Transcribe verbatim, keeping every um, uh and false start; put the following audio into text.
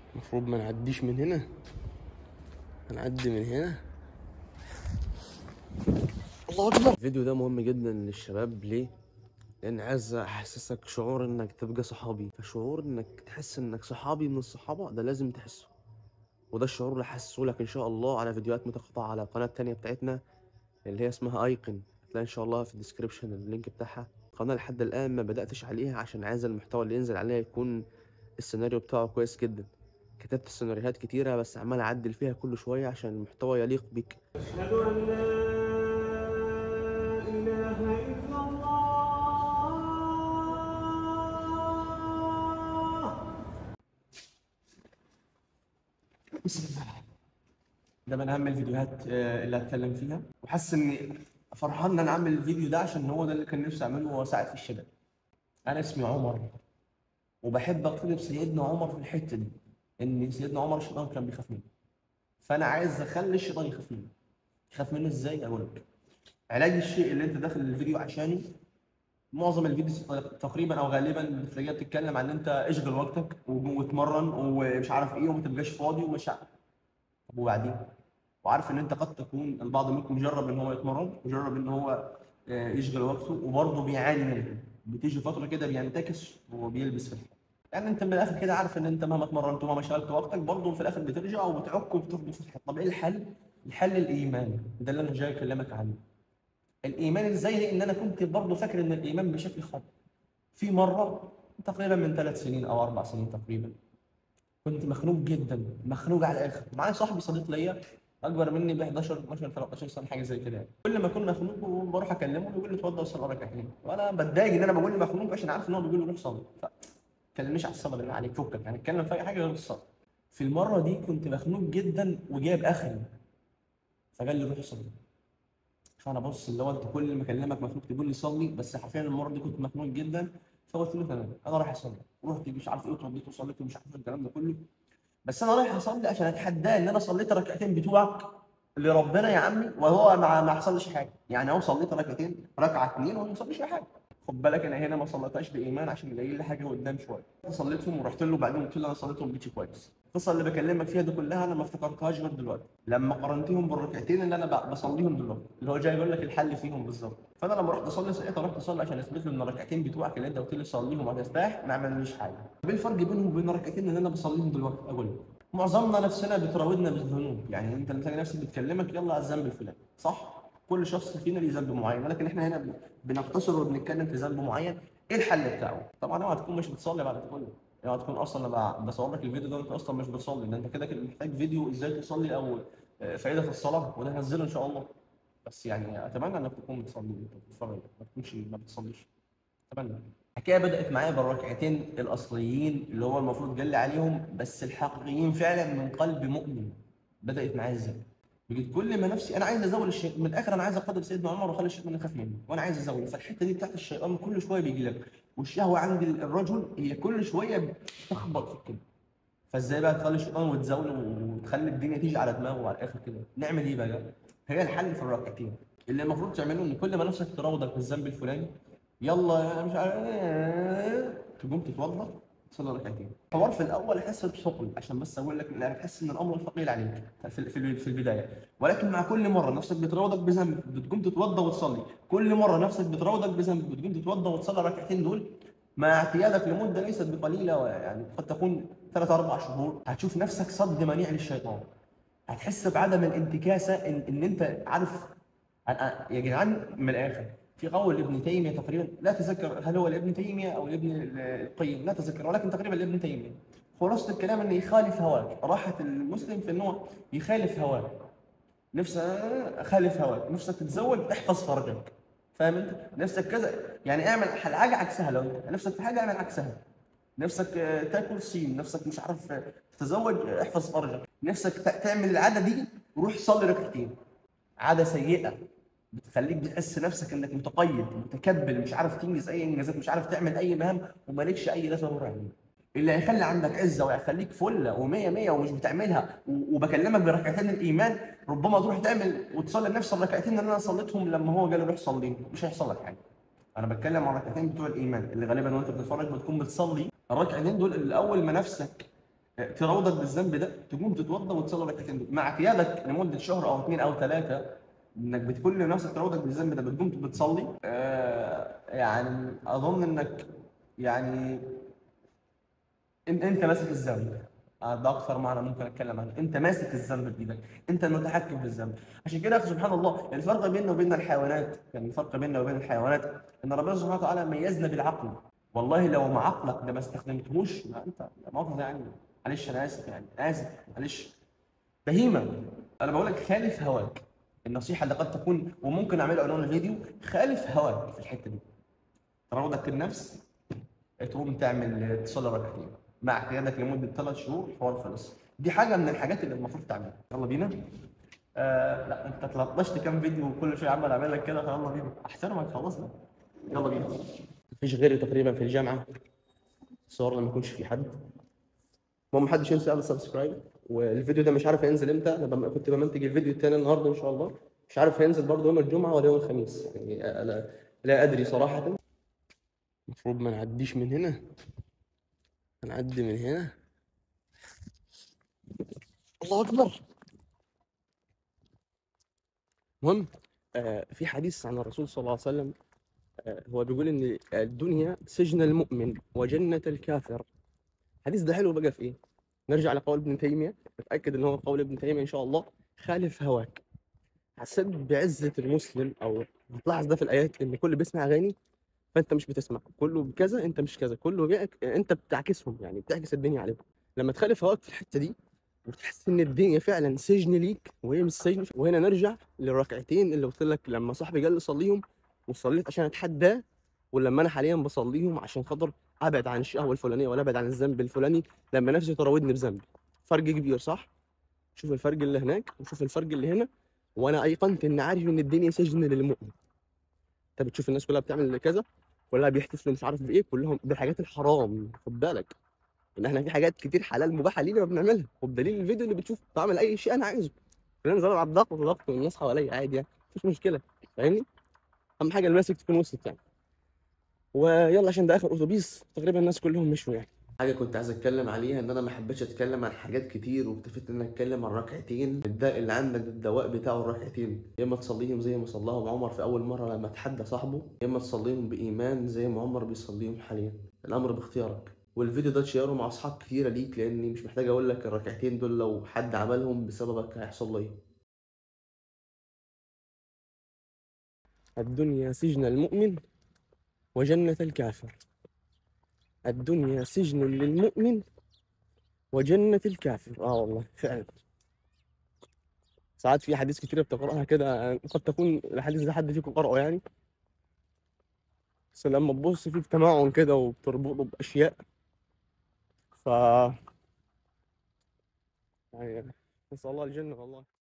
المفروض ما نعديش من هنا، هنعدي من هنا. الله اكبر. الفيديو ده مهم جدا للشباب. ليه؟ لان عايز احسسك شعور انك تبقى صحابي، فشعور انك تحس انك صحابي من الصحابه ده لازم تحسه، وده الشعور اللي هحسه لك ان شاء الله على فيديوهات متقطعه على القناه التانية بتاعتنا اللي هي اسمها ايقن. هتلاقي ان شاء الله في الديسكريبشن اللينك بتاعها. القناه لحد الان ما بداتش عليها عشان عايز المحتوى اللي ينزل عليها يكون السيناريو بتاعه كويس جدا. كتبت سيناريوهات كتيره بس عمال اعدل فيها كل شويه عشان المحتوى يليق بيك. أشهد أن لا إله إلا الله. بسم الله. ده من اهم الفيديوهات آه، اللي هتكلم فيها، وحاسس اني فرحان ان انا اعمل الفيديو ده عشان هو ده اللي كان نفسي اعمله واساعد في الشباب. انا اسمي عمر، وبحب اقتدي بسيدنا عمر في الحته دي، ان سيدنا عمر الشيطان كان بيخاف منه، فانا عايز اخلي الشيطان يخاف منه. يخاف منه ازاي؟ اقول لك. علاج الشيء اللي انت داخل الفيديو عشانه. معظم الفيديوز تقريبا او غالبا بتلاقيها بتتكلم عن ان انت اشغل وقتك واتمرن ومش عارف ايه وما تبقاش فاضي ومش عارف. طب وبعدين؟ وعارف ان انت قد تكون البعض منكم جرب ان هو يتمرن وجرب ان هو آه، يشغل وقته وبرضه بيعاني منه. بتيجي فتره كده بينتكس وبيلبس في الحيط. يعني انت من الاخر كده عارف ان انت مهما اتمرنت ومهما شغلت وقتك برضه في الاخر بترجع وبتعك وبتخبط في الحيط. طب ايه الحل؟ الحل الايمان، ده اللي انا جاي اكلمك عنه. الايمان ازاي؟ لان انا كنت برضه فاكر ان الايمان بشكل خاطئ. في مره تقريبا من ثلاث سنين او اربع سنين تقريبا، كنت مخنوق جدا، مخنوق على الاخر. معايا صاحبي صديق ليا اكبر مني ب احداشر اتناشر تلتاشر سنه حاجه زي كده يعني. كل ما اكون مخنوق بروح اكلمه يقول لي اتوضى وصلي ركعتين، وانا بتضايق ان انا بقول له مخنوق عشان عارف ان هو بيقول لي روح صلي. ف تكلمنيش على الصلاه بالله عليك، فكك يعني، اتكلم في اي حاجه غير الصلاه. في المره دي كنت مخنوق جدا وجايب اخري، فقال لي روح صلي. فانا بص اللي هو انت كل ما اكلمك مخنوق تقول لي صلي، بس حرفيا المره دي كنت مخنوق جدا. فقلت له تمام انا رايح اصلي. رحت مش عارف ايه واتوضيت وصليت ومش عارف إيه الكلام ده كله. بس انا رايح اصلي عشان اتحداه ان انا صليت الركعتين بتوعك لربنا يا عمي، وهو ما ما حصلش حاجه. يعني هو صليت ركعتين، ركعه اثنين وما حصلش حاجه. خد بالك انا هنا ما صليتهاش بايمان عشان يلاقي لي حاجه قدام شويه. صليتهم ورحت له بعدين قلت له انا صليتهم بيتش كويس. القصه اللي بكلمك فيها دي كلها انا ما افتكرتهاش غير دلوقتي لما قارنتهم بالركعتين اللي انا ب- بصليهم دلوقتي، اللي هو جاي يقول لك الحل فيهم بالظبط. فانا لما رحت اصلي ساعتها رحت اصلي عشان اثبت له ان الركعتين بتوعك اللي انت قلت لي صليهم وهترتاح ما عملوش حاجه. طب ايه الفرق بينهم وبين الركعتين اللي انا بصليهم دلوقتي؟ اقول لك. معظمنا نفسنا بتراودنا بالذنوب، يعني انت لما تلاقي نفسك بتكلمك يلا على الذنب الفلاني، صح؟ كل شخص فينا ليه ذنب معين، ولكن احنا هنا بن- بنقتصر وبنتكلم في ذنب معين. ايه الحل بتاعه؟ طبعا اوعى تكون مش بتصلي بعد كل. اوعى تكون اصلا انا ب- بصور لك الفيديو ده وانت اصلا مش بتصلي، ده انت كده كده محتاج فيديو ازاي تصلي او آه، فائده الصلاه، وده هنزله ان شاء الله. بس يعني اتمنى انك تكون بتصلي وانت بتتفرج، ما تكونش ما بتصليش. اتمنى. الحكايه بدات معايا بالركعتين الاصليين اللي هو المفروض جل عليهم بس الحقيقيين فعلا من قلب مؤمن. بدات معايا ازاي؟ بقيت كل ما نفسي انا عايز ازول الشيء من الاخر، انا عايز اقتدي بسيدنا عمر واخلي الشيطان يخاف مني، وانا عايز ازول. فالحته دي بتاعت الشيطان كل شويه بيجي لك، والشهوه عند الرجل هي كل شويه بتخبط في كده. فازاي بقى تخلي الشيطان وتزاوله وتخلي الدنيا تيجي على دماغه على الاخر كده؟ نعمل ايه بقى؟ هي الحل في الركعتين اللي المفروض تعمله ان كل ما نفسك تراودك بالذنب الفلاني، يلا يا مش عارف ايه، تقوم تتوضا تصلي ركعتين. الحوار في الاول احس بثقل عشان بس اقول لك لا تحس ان الامر ثقيل عليك في في في البدايه، ولكن مع كل مره نفسك بتراودك بذنب بتقوم تتوضا وتصلي، كل مره نفسك بتراودك بذنب بتقوم تتوضا وتصلي الركعتين دول، مع اعتيادك لمده ليست بقليله، يعني قد تكون ثلاث اربع شهور، هتشوف نفسك صد منيع للشيطان. هتحس بعدم الانتكاسه ان, إن انت عارف. أنا يا جدعان من الاخر، في قول لابن تيميه تقريبا، لا اتذكر هل هو لابن تيميه او لابن القيم، لا اتذكر، ولكن تقريبا لابن تيميه. خلاصه الكلام انه يخالف هواك، راحه المسلم في انه يخالف هواك. نفسك خالف هواك، نفسك تتزوج احفظ فرجك. فاهم انت؟ نفسك كذا يعني اعمل حاجه عكسها، لو انت نفسك في حاجه اعمل عكسها. نفسك آه، تاكل صين، نفسك مش عارف آه، تتزوج آه، احفظ فرجك، نفسك ت- تعمل العاده دي روح صلي ركعتين. عاده سيئه بتخليك بتحس نفسك انك متقيد متكبل، مش عارف تنجز اي انجازات، مش عارف تعمل اي مهام، ومالكش اي لازمه تمر عليها. اللي هيخلي عندك عزه وهيخليك فله ومية مية ومش بتعملها، و- وبكلمك بركعتين الايمان، ربما تروح تعمل وتصلي نفس الركعتين اللي انا صليتهم لما هو قال روح صليهم، مش هيحصل لك حاجه. انا بتكلم عن الركعتين بتوع الايمان اللي غالبا وانت بتتفرج بتكون بتصلي الركعتين دول. الاول ما نفسك تراودك بالذنب ده تقوم تتوضا وتصلي ركعتين دول مع قيادك لمده شهر او اثنين او ثلاثه، انك بتقول لنفسك تراودك بالذنب ده بتقوم بتصلي. آه يعني اظن انك يعني إن انت ماسك الذنب. آه، ده اكثر معنى ممكن اتكلم عنه، انت ماسك الذنب بايدك، انت المتحكم في الذنب. عشان كده يا اخي سبحان الله الفرق بيننا وبين الحيوانات، يعني الفرق بيننا وبين الحيوانات ان ربنا سبحانه وتعالى ميزنا بالعقل. والله لو مع عقلك ده ما استخدمتهوش، ما انت لا مؤاخذه يعني، معلش انا اسف يعني اسف معلش، بهيمه. انا بقول لك خالف هواك. النصيحه اللي قد تكون وممكن اعملها عنوان الفيديو، خالف هواك في الحته دي. تراودك النفس، تقوم تعمل تصلي ركعتين مع قيادك لمده ثلاث شهور، الحوار خلص. دي حاجه من الحاجات اللي المفروض تعملها. يلا بينا. آه لا انت تلطشت كام فيديو وكل شويه عمال اعمل لك كده، فيلا بينا احترمك خلاص بقى. يلا بينا. مفيش غيري تقريبا في الجامعه، الصور ما يكونش في حد. المهم محدش ينسى يعمل سبسكرايب. والفيديو ده مش عارف هينزل امتى، انا بم- كنت بمنتج الفيديو التاني النهارده ان شاء الله، مش عارف هينزل برضه يوم الجمعه ولا يوم الخميس، يعني لا, لا ادري صراحه. المفروض ما نعديش من هنا، هنعدي من هنا. الله اكبر. المهم آه في حديث عن الرسول صلى الله عليه وسلم، آه هو بيقول ان الدنيا سجن المؤمن وجنة الكافر. الحديث ده حلو بقى في ايه؟ نرجع لقول ابن تيمية، اتاكد ان هو قول ابن تيمية ان شاء الله. خالف هواك. حسيت بعزة المسلم، او هتلاحظ ده في الايات، ان كل بيسمع اغاني فانت مش بتسمع، كله كذا انت مش كذا، كله بيعك انت بتعكسهم، يعني بتعكس الدنيا عليهم. لما تخالف هواك في الحتة دي وتحس ان الدنيا فعلا سجن ليك وهي مش سجن. وهنا نرجع للركعتين اللي قلت لك لما صاحبي قال لي صليهم وصليت عشان اتحداه، ولما انا حاليا بصليهم عشان خاطر ابعد عن الشهوه الفلانيه ولا ابعد عن الذنب الفلاني، لما نفسي تراودني بذنبي. فرق كبير صح؟ شوف الفرق اللي هناك وشوف الفرق اللي هنا. وانا ايقنت ان عارف ان الدنيا سجن للمؤمن. انت بتشوف الناس كلها بتعمل كذا، كلها بيحتفلوا مش عارف بايه، كلهم بالحاجات الحرام. خد بالك ان احنا في حاجات كتير حلال مباحه لينا ما بنعملها، وبدليل الفيديو اللي بتشوف بعمل اي شيء انا عايزه. خلينا نزود على الضغط وضغط من الناس حواليا عادي يعني، مفيش مشكله. فاهمني؟ اهم حاجه الماسك تكون وصلت يعني. ويلا عشان ده اخر اتوبيس تقريبا الناس كلهم مشوا يعني. حاجه كنت عايز اتكلم عليها، ان انا ما حبيتش اتكلم عن حاجات كتير واكتفيت ان انا اتكلم عن ركعتين. الداء اللي عندك الدواء بتاعه الركعتين، يا اما تصليهم زي ما صلاهم عمر في اول مره لما تحدى صاحبه، يا اما تصليهم بايمان زي ما عمر بيصليهم حاليا. الامر باختيارك. والفيديو ده تشيره مع اصحاب كتيره ليك، لاني مش محتاج اقول لك الركعتين دول لو حد عملهم بسببك هيحصل له ايه. الدنيا سجن المؤمن وجنة الكافر. الدنيا سجن للمؤمن وجنة الكافر. اه والله فعلا. ساعات في حديث كتير بتقرأها كده، قد تكون الحديث ده حد فيكم قرأه يعني، بس لما تبص فيه بتمعن كده وبتربطه بأشياء، ف يعني نسأل الله الجنة والله.